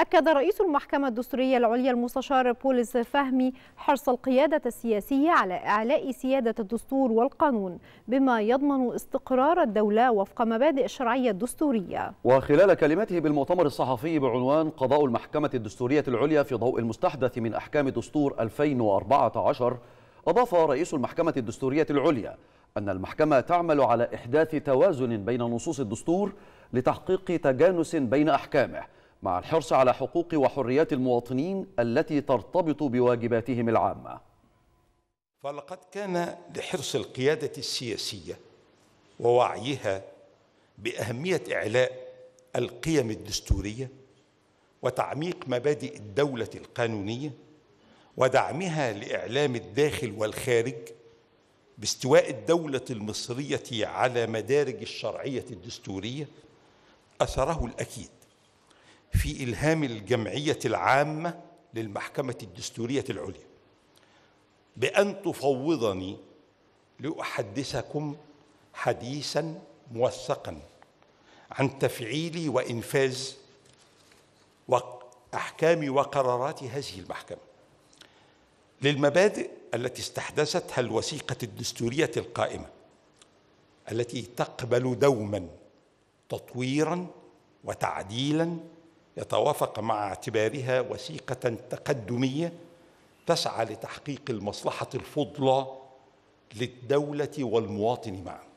أكد رئيس المحكمة الدستورية العليا المستشار بولس فهمي حرص القيادة السياسية على إعلاء سيادة الدستور والقانون بما يضمن استقرار الدولة وفق مبادئ الشرعية الدستورية. وخلال كلمته بالمؤتمر الصحفي بعنوان قضاء المحكمة الدستورية العليا في ضوء المستحدث من أحكام دستور 2014، أضاف رئيس المحكمة الدستورية العليا أن المحكمة تعمل على إحداث توازن بين نصوص الدستور لتحقيق تجانس بين أحكامه، مع الحرص على حقوق وحريات المواطنين التي ترتبط بواجباتهم العامة. فلقد كان لحرص القيادة السياسية ووعيها بأهمية إعلاء القيم الدستورية وتعميق مبادئ الدولة القانونية ودعمها لإعلام الداخل والخارج باستواء الدولة المصرية على مدارج الشرعية الدستورية أثره الأكيد في إلهام الجمعية العامة للمحكمة الدستورية العليا بأن تفوضني لأحدثكم حديثاً موثقاً عن تفعيل وإنفاذ أحكام وقرارات هذه المحكمة للمبادئ التي استحدثتها الوثيقة الدستورية القائمة، التي تقبل دوماً تطويراً وتعديلاً يتوافق مع اعتبارها وثيقة تقدمية تسعى لتحقيق المصلحة الفضلى للدولة والمواطن معا.